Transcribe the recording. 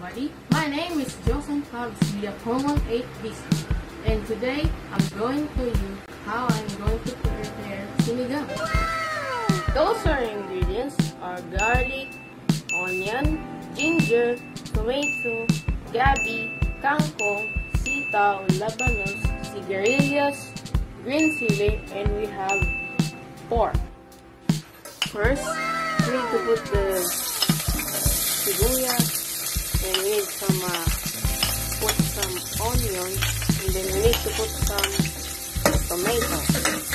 everybody. My name is Joseph Carlos via Common 8BC, and today I'm going to you how I'm going to prepare sinigang. Those are ingredients are garlic, onion, ginger, tomato, gabi, kangkong, sitaw, labanos, sigarilyas, green chili, and we have pork. First, we need to put the sibuyas, and we need some put some onions, and then we need to put some tomato.